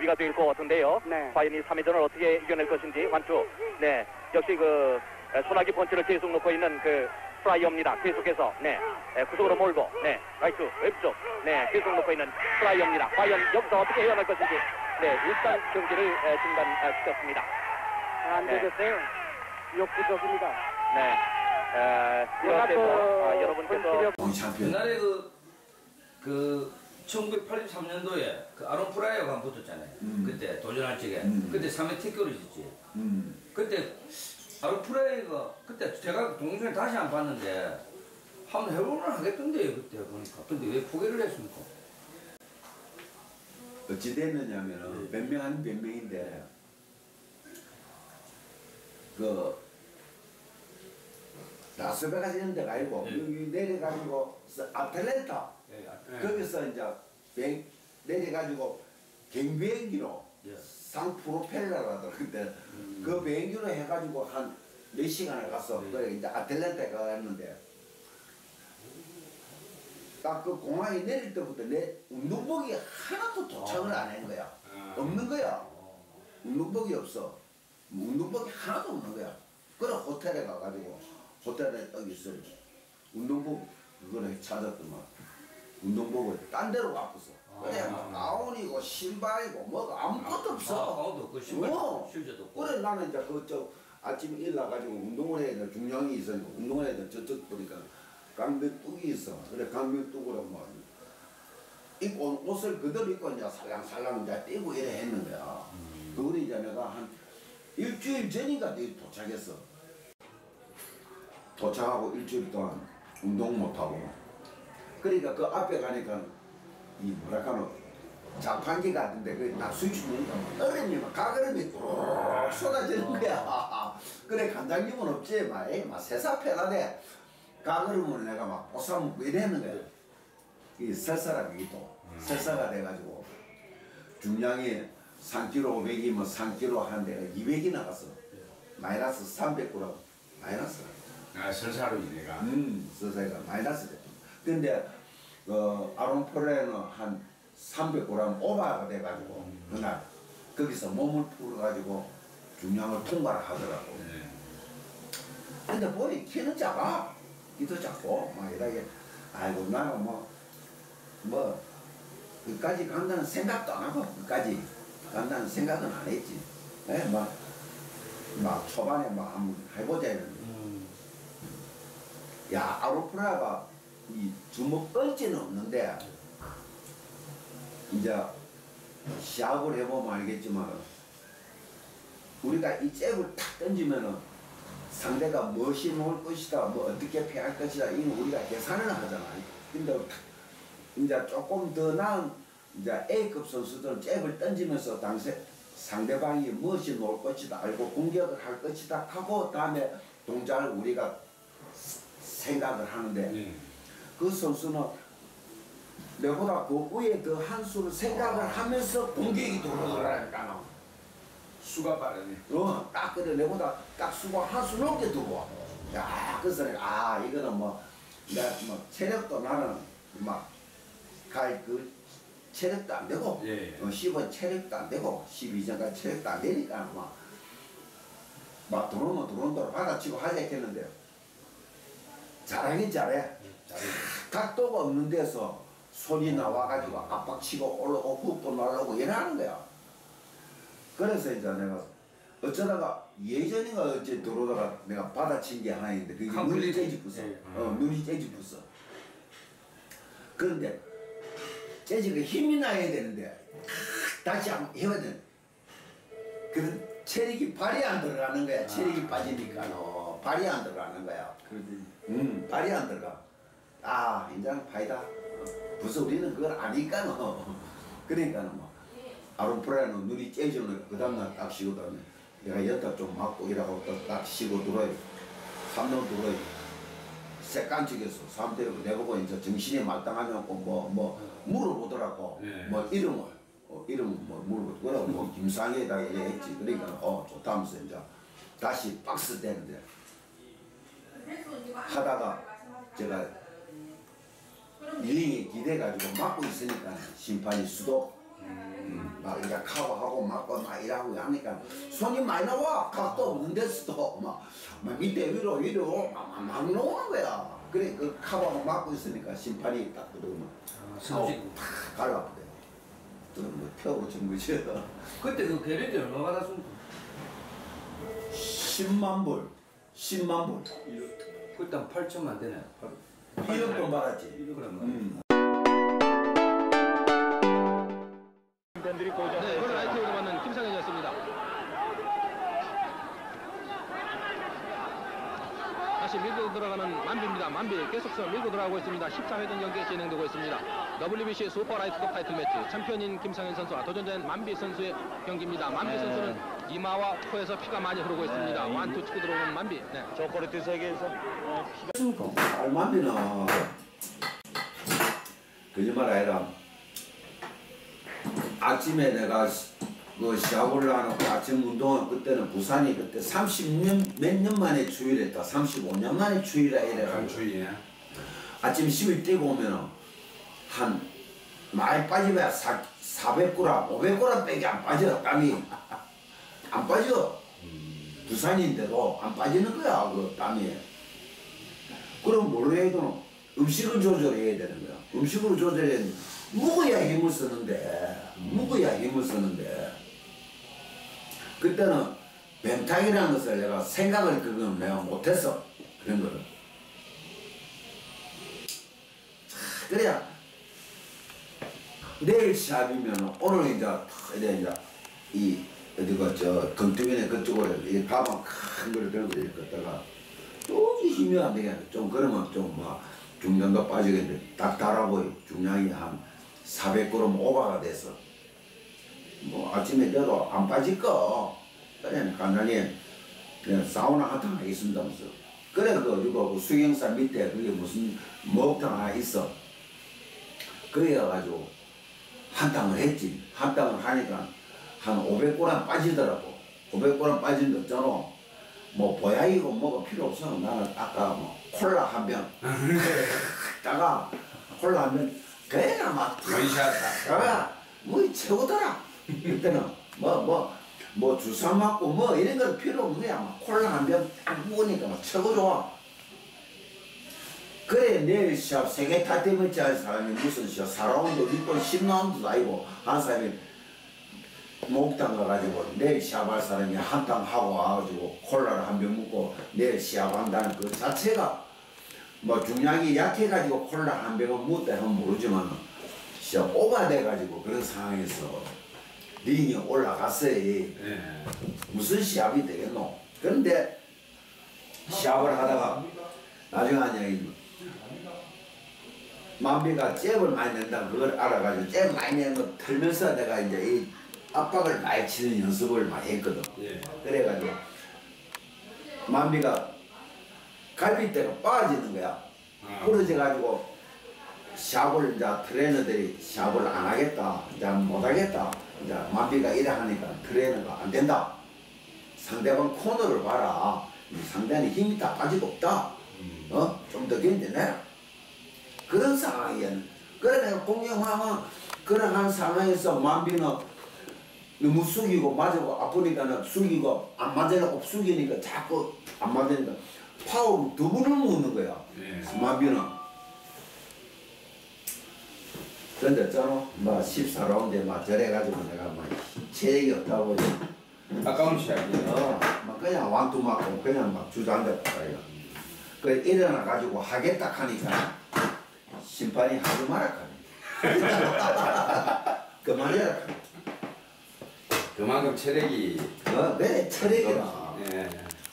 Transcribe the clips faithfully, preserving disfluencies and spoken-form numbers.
경기가 될 것 같은데요. 네. 과연 이 삼 회전을 어떻게 이겨낼 것인지 완투. 네, 역시 그 소나기 펀치를 계속 놓고 있는 그 프라이어입니다. 계속해서 네, 구석으로 몰고 네, 라이트 왼쪽 네, 계속 놓고 있는 프라이어입니다. 과연 여기서 어떻게 헤어날 것인지 네, 일단 경기를 중단시켰습니다. 안 되겠어요. 역부족입니다. 네, 에, 이렇게서 아, 여러분께서 옛날에 그, 그 천구백팔십삼 년도에 그 아론 프라이어가 한 번 붙었잖아요. 음. 그때 도전할 적에 음. 그때 삼 회 티켓을 줬지. 음. 그때 아론 프라이어가 그때 제가 동영상을 다시 안 봤는데 한번 해보면 하겠던데요 그때 보니까. 근데 왜 포기를 했습니까? 어찌 됐느냐면은 네. 변명하는 변명인데 그 라스베가스 이런 데가 아니고 네. 여기 내려가지고 아틀랜타 네. 네. 거기서 이제 비행, 내려가지고 경비행기로 네. 상프로펠러라도 그때 음. 그 비행기로 해가지고 한 몇 시간을 갔어. 네. 그래 이제 아틀랜타에 갔는데 딱 그 공항에 내릴 때부터 내 운동복이 하나도 도착을 안 한 거야. 아. 없는 거야. 운동복이 없어. 운동복이 하나도 없는 거야. 그래 호텔에 가가지고 호텔에 딱 있어. 운동복 그거를 찾았더만 운동복을 딴 데로 바꿨어. 그래 아. 뭐 가운이고 신발이고 뭐가 아무것도 없어. 아, 가운도 없고 신발도 없고 슈즈도 없고. 그래 나는 이제 그저 아침에 일어나가지고 운동을 해야 돼. 중량이 있으니까 운동을 해야 돼. 저쪽 보니까 강변 뚝이 있어. 그래 강변 뚝으로 뭐 입고 온 옷을 그대로 입고 이제 살랑살랑 이제 뛰고 이래 했는 거야. 음. 그거를 이제 내가 한 일주일 전인가 도착했어. 도착하고 일주일 동안 운동 못하고. 그러니까 그 앞에 가니까 이 뭐랄까노 자판기 같은데 그 낙수이 주니까 얼음이 막 가그름이 꾹 쏟아지는 거야. 그래 관장님은 없지 막 에이 막 세사패라대 가그름을 내가 막 보쌈먹고 이랬는 거야. 이 설사라 그게 또 설사가 돼가지고 중량이 삼 킬로그램 오백이면 삼 킬로그램 한 데가 이백이 나갔어. 마이너스 삼백 그램 마이너스. 아 설사로 인해가. 음 설사가 마이너스 됐다. 근데 어 아론 프레는 한 삼백 그램 오버가 돼가지고 음. 그날 거기서 몸을 풀어가지고 중량을 통과를 하더라고. 네. 근데 보니 키는 작아. 키도 작고 막 이렇게 아이고 나는 뭐 뭐 그까지 간다는 생각도 안 하고 그까지 간다는 생각은 안 했지. 예, 막, 막 초반에 막 한번 해보자 했는데 음. 야 아로프라가 이 주먹 던지는 없는데 이제 시합을 해보면 알겠지만 우리가 이 잽을 탁 던지면은 상대가 무엇이 놓을 것이다 뭐 어떻게 패할 것이다 이건 우리가 계산을 하잖아. 근데 이제 조금 더 나은 이제 A급 선수들은 잽을 던지면서 당시 상대방이 무엇이 놓을 것이다 알고 공격을 할 것이다 하고 다음에 동작을 우리가 생각을 하는데 네. 그 선수는 내보다 그 위에 더 한 수를 생각을 하면서 공격이 들어오더라니까. 수가 빠르네. 어, 딱 그래 내보다 딱 수가 한 수 넘게 들어와. 야, 그래서 내가 아 이거는 뭐 내가 뭐 체력도 나는 막 갈 그 체력도 안 되고 예, 예. 어, 십은 체력도 안 되고 십이 전까지 체력도 안 되니까 막, 막 들어오면 들어온 대로 받아치고 하자 했겠는데 잘하긴 잘해. 잘해. 각도가 없는 데서 손이 나와가지고 압박치고 올라오고 훅도 날라오고 이러는 거야. 그래서 이제 내가 어쩌다가 예전인가 어째 들어오다가 내가 받아친 게 하나 있는데 그게 눈이 째집었어. 예. 어, 눈이 째집었어. 그런데 재즈가 힘이 나야 되는데 다시 한번 해야 돼. 그런 체력이 발이 안 들어가는 거야. 체력이 아. 빠지니까 너 발이 안 들어가는 거야. 그러지. 응, 발이 안 들어가. 아, 인자는 파이다. 벌써 우리는 그걸 아니까 너. 그러니까 뭐 아론 프라이는 눈이 째지는 그 다음날 딱 쉬고 다음에 내가 여기다 좀 맞고 이러고 딱 쉬고 들어요. 삼 년 들어요. 색간직에서 사람들이 내보고 이제 정신이 말짱하냐고 뭐, 뭐, 물어보더라고. 네. 뭐, 이름을, 어, 이름 뭐, 물어보고. 그래, 뭐, 김상혜에다 얘기했지. 그러니까, 어, 좋다면서 이제 다시 박스 되는데. 하다가 제가 릴링에 기대가지고 막고 있으니까 심판이 수도 음, 막 이제 커버하고 막고 막 이러고 하니까 손이 많이 나와. 각도 없는 데서도 막, 막 밑에 위로 위로 막, 막, 막 나오는 거야. 그래 그 커버하고 막고 있으니까 심판이 딱 들어오면 삼십. 탁 갈라버려. 뭐 태우고 준 거지. 그때 그 개런티 얼마 받았습니까? 십만 불. 십만 불. 그때 한 팔천만 되네. 일억 돈 받았지. 그러면. 음. 네, 이번에 라이트로 맞는 김상현이었습니다. 다시 밀고 들어가는 만비입니다. 만비 계속해서 밀고 들어가고 있습니다. 십사 회전 경기 진행되고 있습니다. 더블유비씨 슈퍼 라이트급 타이틀 매치 챔피언인 김상현 선수와 도전자인 만비 선수의 경기입니다. 만비 네. 선수는 이마와 코에서 피가 많이 흐르고 있습니다. 네. 완투 치고 들어오는 만비. 네. 초콜릿 세계에서 알만비는 거짓말 아니라 아침에 내가 그 샤워를 하는 아침 운동을 그때는 부산이 그때 삼십 년 몇 년 만에 추위랬다. 삼십오 년 만에 추위라 이래가지고 강추위야. 아침 십일 뛰고 오면은 한 많이 빠지면 사백 그램, 오백 그램 빼기 안 빠져. 땀이 안 빠져. 부산인데도 안 빠지는 거야 그 땀이. 그럼 뭘로 해야 되노? 음식을 조절해야 되는 거야. 음식으로 조절해 먹어야 힘을 쓰는데 먹어야 힘을 쓰는데 그때는 뱀탕이라는 것을 내가 생각을 그건 내가 못했어. 그런 거를. 자, 그래야 내일 시합이면 오늘 이제 이제 이제 이 어디가 저 금투기네 그쪽으로 이 가방 큰 걸 들고 이렇게 걷다가 또 힘이 안 되겠네. 좀 그러면 좀 막 중량도 빠지겠는데 딱 달아보이 중량이 한 사백 그램 오버가 돼서 뭐 아침에 돼도 안 빠질 거 그냥 간단히 그냥 사우나 한탕 하겠습니다면서 그래 그리고 그 수경산 밑에 그게 무슨 목탕 하나 있어 그래가지고 한탕을 했지. 한탕을 하니까 한 오백 그램 빠지더라고. 오백 그램 빠진 거 있잖아. 뭐 보약이고 뭐가 필요 없어. 나는 아까 뭐 콜라 한 병 따가 콜라 한 병 그냥 막 원샷. 따가 뭐 최고더라. 그때는 뭐 뭐 뭐 주사 맞고 뭐 이런 거 필요 없는 거야. 막 콜라 한 병 딱 먹으니까 막 최고 좋아. 그래 내일 시합 세계 타이틀매치 할 사람이 무슨 시합 사 라운드 육 번 십 라운드도 아니고 한 사람이 목탕 가가지고 내일 시합할 사람이 한탕 하고 와가지고 콜라를 한 병 먹고 내일 시합한다는 그 자체가 뭐 중량이 약해가지고 콜라 한 병을 먹다 하면 모르지만 시합 오버돼가지고 그런 상황에서 링이 올라갔어요. 네. 무슨 시합이 되겠노? 그런데 시합을 하다가 나중에 하냐 만비가 잽을 많이 낸다 그걸 알아가지고 잽 많이 내는 거 틀면서 내가 이제 이 압박을 많이 치는 연습을 많이 했거든. 예. 그래가지고 만비가 갈비뼈가 빠지는 거야. 아. 부러져가지고 샵을 이제 트레이너들이 샵을 안 하겠다, 이제 못 하겠다. 이제 만비가 이래 하니까 트레이너가 안 된다. 상대방 코너를 봐라. 상대는 힘이 다 빠지고 없다. 어? 좀 더 견뎌내라. 그런 상황이야. 그래 내가 공격하면 그런 한 상황에서 만비는 너무 숙이고 맞고 아프니까 숙이고 안 맞으려고 숙이니까 자꾸 안 맞으니까 파워를 두 번을 먹는 거야. 네. 만비는. 그런데 있잖아. 막 십사 라운드에 막 저래가지고 내가 막 체력이 없다고. 아까운 시합이에요. 어, 막 그냥 완투 맞고 그냥 막 주저앉았다. 그 일어나가지고 하겠다 하니까 심판이 하지 마라 하네. 그만해라. 그만큼 체력이. 어, 그래 체력이라. 예.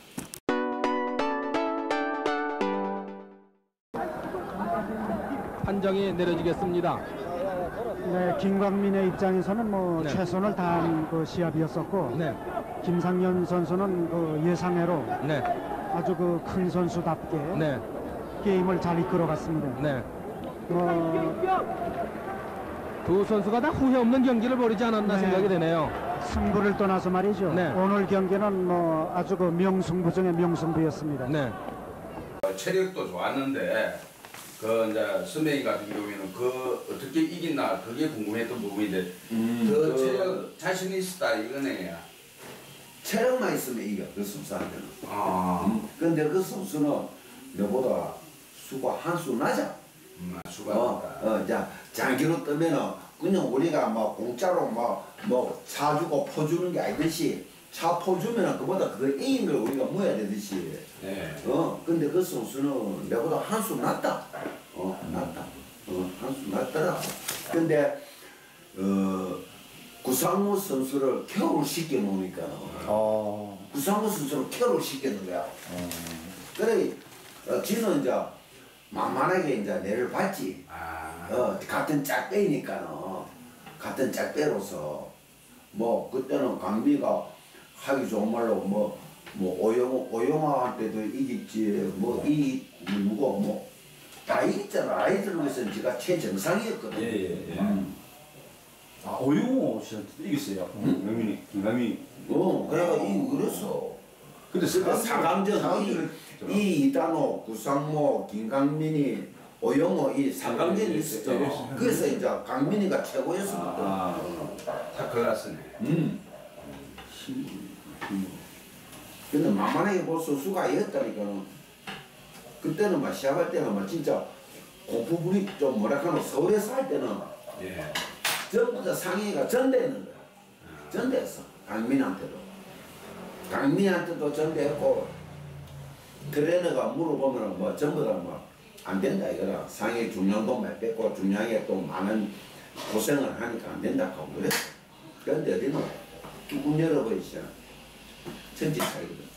판정이 내려지겠습니다. 네, 김광민의 입장에서는 뭐 네. 최선을 다한 그 시합이었었고 네, 김상현 선수는 그 예상외로 네, 아주 그 큰 선수답게 네, 게임을 잘 이끌어갔습니다. 네. 뭐 두 선수가 다 후회 없는 경기를 벌이지 않았나 네. 생각이 되네요. 승부를 떠나서 말이죠. 네. 오늘 경기는 뭐 아주 그 명승부 중의 명승부였습니다. 네, 체력도 좋았는데 그 이제 선배님 같은 경우에는 그 어떻게 이긴나 그게 궁금했던 부분인데 음, 그 그- 체력 자신 있었다 이거네. 체력만 있으면 이겨 그 선수한테는. 아, 음, 근데 그 선수는 너보다 수가 한 수 낮아. 음, 수가 어, 있다. 어, 자, 장기로 뜨면은 그냥 우리가 뭐 공짜로 뭐뭐 사주고 퍼주는 게 아니듯이 차 퍼주면은 그보다 그거 이긴 걸 우리가 모여야 되듯이. 네. 어, 근데 그 선수는 내보다 한 수 낮다. 어, 낮다. 어, 한 수 낮더라. 근데 어, 구상무 선수를 케어를 시켜 놓으니까 어. 구상무 선수를 케어를 시키는 거야. 그래, 어, 지는 이제 만만하게 이제 내를 봤지. 아, 어, 같은 짝배이니까는 같은 짝배로서 뭐 그때는 강미가 하기 좋은 말로 뭐 뭐 오영 오영아한테도 이겼지 뭐 이 누구 뭐 다 이겼잖아. 아이들로서는 제가 최정상이었거든. 예, 예, 예. 음. 아, 오용호 씨한테도 이겼어요. 김강민이, 김강민이. 어, 그래가 이 그랬어. 근데 근데 사강전 사강전을 이, 이 이단호, 구상모, 김강민이, 오영호 이 사강전이 예, 있었죠. 예, 예, 예. 그래서 이제 강민이가 최고였었거든. 아. 다 클라스네. 음. 근데 만만하게 볼 수가 있었다니까는. 그때는 막 시합할 때는 막 진짜 공포분이 좀 뭐라 하노 서울에서 할 때는 예. 전부 다 상의가 전대했는 거야. 전대했어. 강민한테도. 강민한테도 전대했고 트레이너가 물어보면 뭐 전부 다 뭐 안 된다 이거라. 상의 중량도만 뺐고 중량에 또 많은 고생을 하니까 안 된다 하고 그랬어. 그런데 어디는 뚜껑 열어버리시잖아. 천지 차이거든.